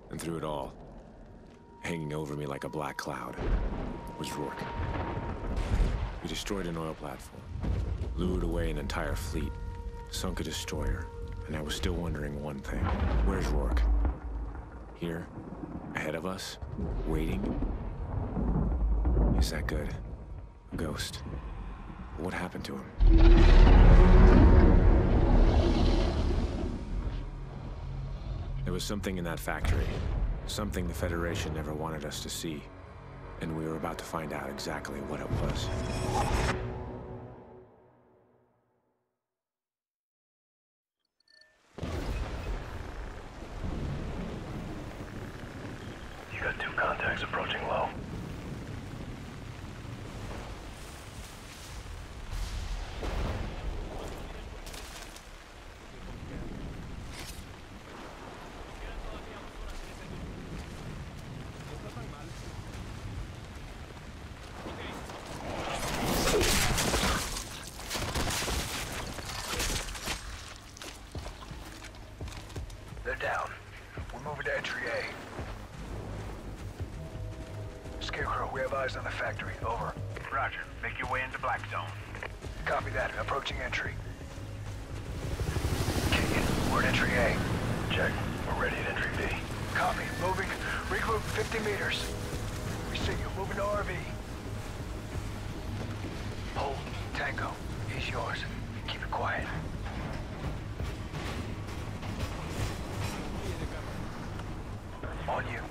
And through it all, hanging over me like a black cloud, was Rourke. We destroyed an oil platform, lured away an entire fleet, sunk a destroyer, and I was still wondering one thing. Where's Rourke? Here? Ahead of us? Waiting? He's that good. A ghost. What happened to him? There was something in that factory. Something the Federation never wanted us to see. And we were about to find out exactly what it was. You got 2 contacts approaching low. They're down. We're moving to entry A. Scarecrow, we have eyes on the factory. Over. Roger. Make your way into Black Zone. Copy that. Approaching entry. Keegan, we're at entry A. Check. We're ready at entry B. Copy. Moving. Regroup 50 meters. We see you. Moving to RV. Hold. Tango. He's yours. Keep it quiet. On you.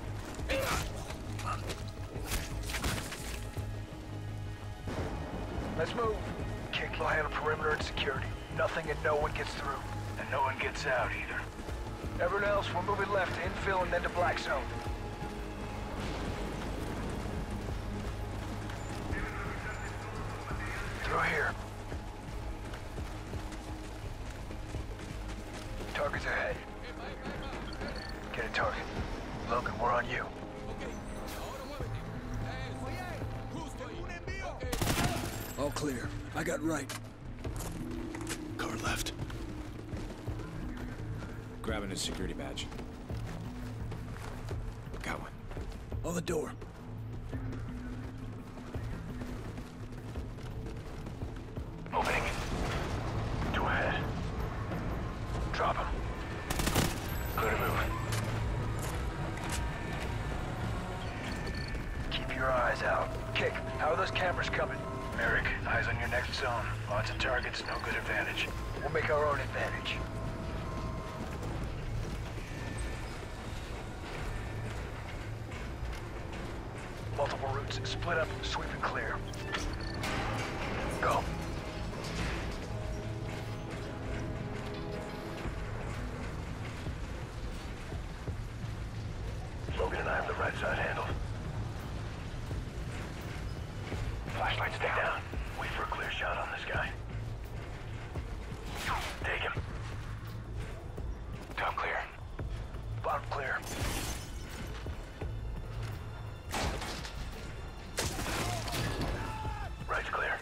Let's move. Kick will handle perimeter and security. Nothing and no one gets through. And no one gets out either. Everyone else, we're moving left to infill and then to Black Zone. Through here. Target's ahead. Get a target. Logan, we're on you. All clear. I got right. Car left. Grabbing his security badge. Got one. On the door. Opening. 2 ahead. Drop him. Clear to move. Keep your eyes out. Kick, how are those cameras coming? Merrick, eyes on your next zone. Lots of targets, no good advantage. We'll make our own advantage. Multiple routes. Split up, sweep and clear. Go. Logan and I have the right side handled. Flashlights down. Wait for a clear shot on this guy. Take him. Top clear. Bottom clear. Right's clear.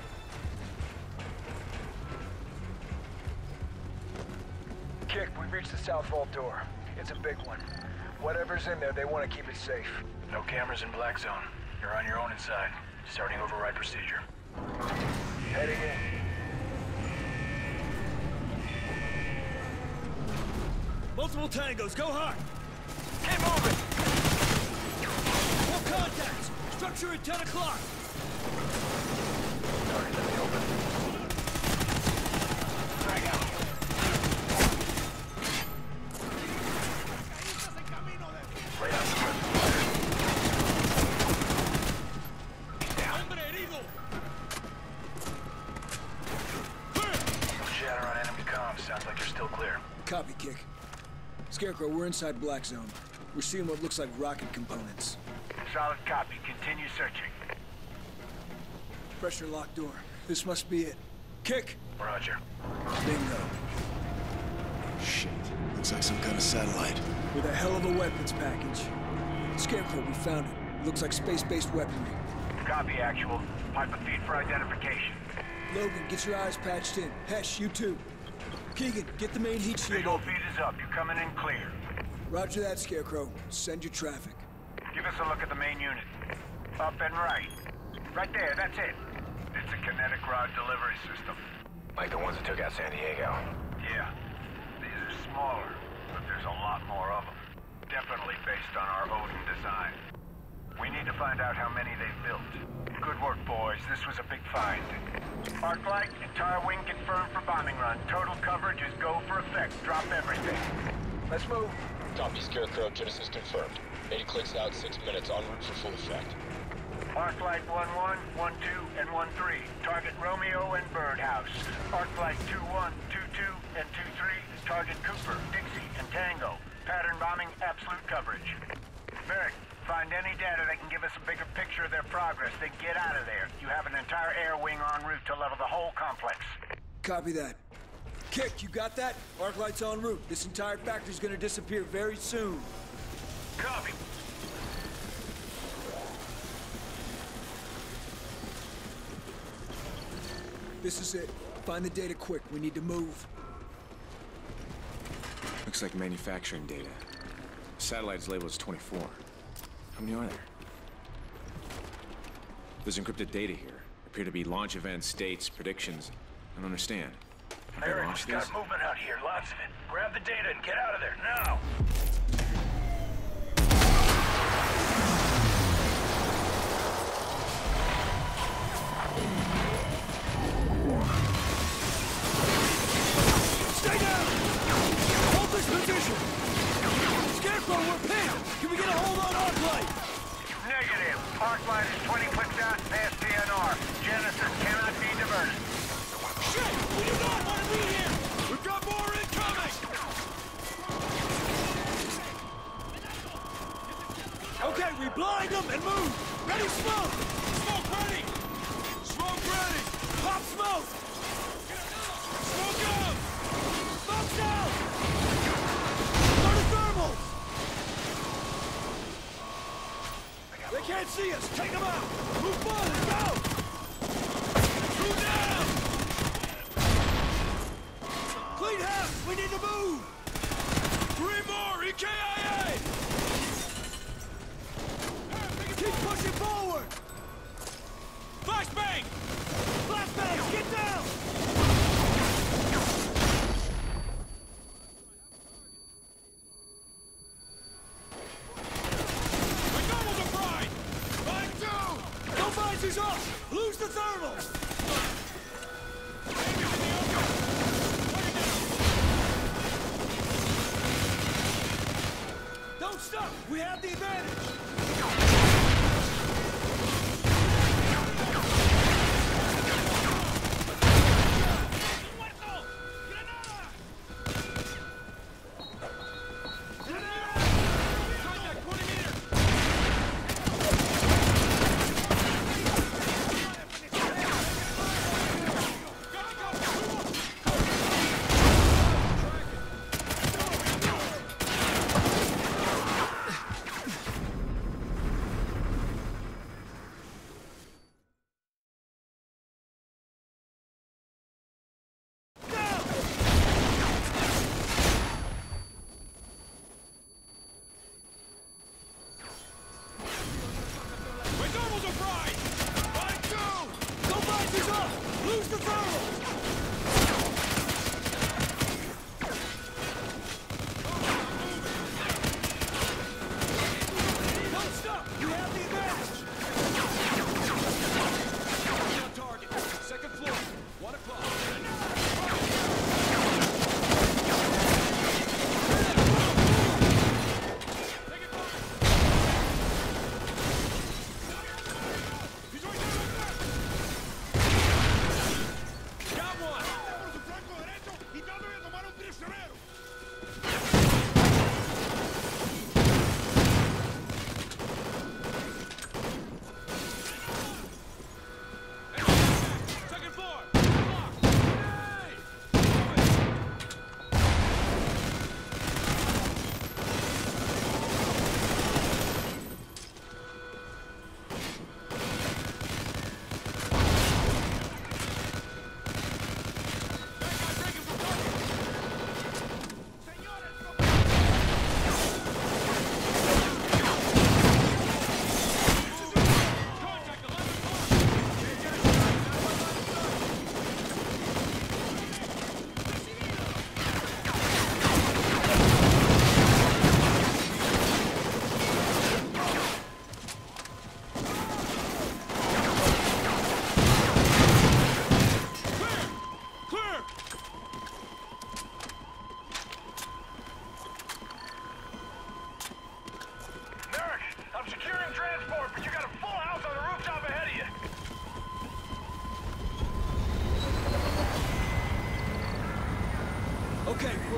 Kick, we reached the south vault door. It's a big one. Whatever's in there, they want to keep it safe. No cameras in Black Zone. You're on your own inside. Starting override procedure. Heading in. Multiple tangos, go hard! Keep moving! 4 contacts! Structure at 10 o'clock! Target's in the open. Drag out. Lay out the front. Shatter on enemy comms. Sounds like you're still clear. Copy, Kick. Scarecrow, we're inside Black Zone. We're seeing what looks like rocket components. Solid copy. Continue searching. Pressure lock door. This must be it. Kick! Roger. Bingo. Shit. Looks like some kind of satellite. With a hell of a weapons package. Scarecrow, we found it. Looks like space-based weaponry. Copy, actual. Pipe a feed for identification. Logan, get your eyes patched in. Hesh, you too. Keegan, get the main heat shield Visual open. feed is up. You're coming in clear. Roger that, Scarecrow. Send your traffic. Give us a look at the main unit. Up and right. Right there, that's it. It's a kinetic rod delivery system. Like the ones that took out San Diego. Yeah. These are smaller, but there's a lot more of them. Definitely based on our Odin design. We need to find out how many they've built. Good work, boys. This was a big find. Arclight, entire wing confirmed for bombing run. Total coverage is go for effect. Drop everything. Let's move. Copy, Scarecrow. Genesis confirmed. 80 clicks out, 6 minutes. En route for full effect. Arclight 1-1, 1-2, and 1-3. Target Romeo and Birdhouse. Arclight 2-1, 2-2, and 2-3. Target Cooper, Dixie, and Tango. Pattern bombing, absolute coverage. Merrick, find any data that can give us a bigger picture of their progress, then get out of there. You have an entire air wing en route to level the whole complex. Copy that. Kick, you got that? Arclight's en route. This entire factory's gonna disappear very soon. Copy. This is it. Find the data quick. We need to move. Looks like manufacturing data. The satellite is labeled as 24. How many are there? There's encrypted data here. Appear to be launch events, dates, predictions. I don't understand. Have they Merrick, launched we've got these? movement out here, lots of it. Grab the data and get out of there, now! Stay down! Hold this position! Scarecrow, we're pinned! Can we get a hold on Arclight? Negative. Arclight is 20 clicks out past TNR. Genesis cannot be diverted. Shit! We do not want to be here! We've got more incoming! Okay, we blind them and move! Ready, smoke! Smoke ready! Smoke ready! Pop smoke! Smoke up! Smoke down! Go to thermals! They can't see us! Take them out! Move forward! Go! Two down! Clean house! We need to move! 3 more! EKIA! Keep pushing forward! Flashbang! Flashbang! Get down! My thermals are fried! Mine too! No visors off! Lose the thermals! Don't stop! We have the advantage!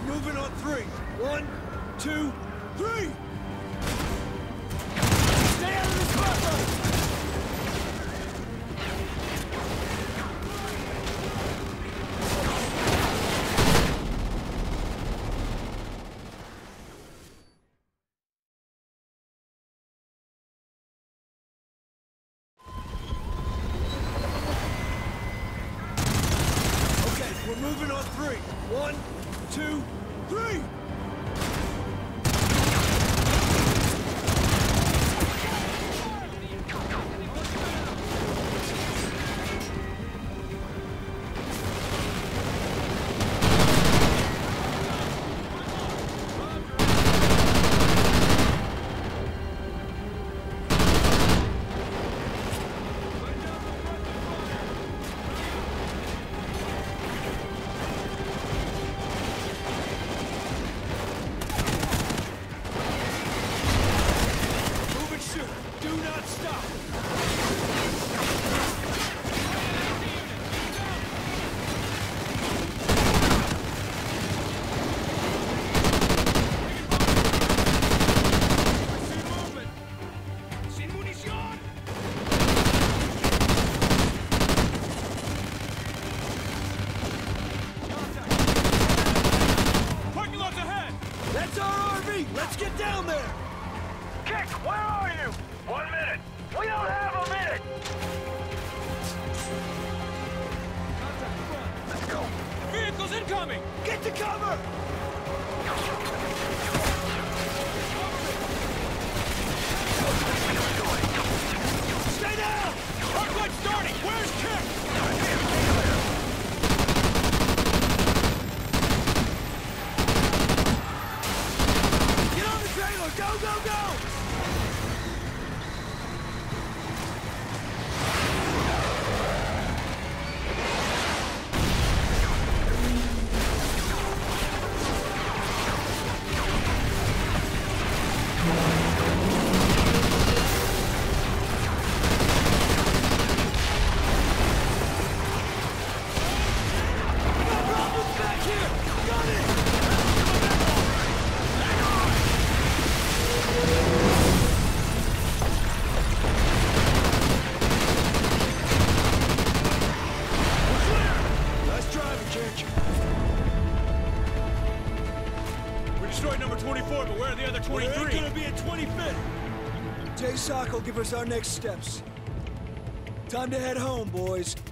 moving on 3. 1, 2, 3! Stay out of the spotlight! We're moving on 3. 1, 2, 3! Let's get down there! Kick, where are you? 1 minute. We don't have a minute! Let's go. Vehicles incoming! Get to cover! Stay down! Arclight starting! Where's Kick? Go, go, go! But where are the other 23? We're gonna be at 25th. JSOC will give us our next steps. Time to head home, boys.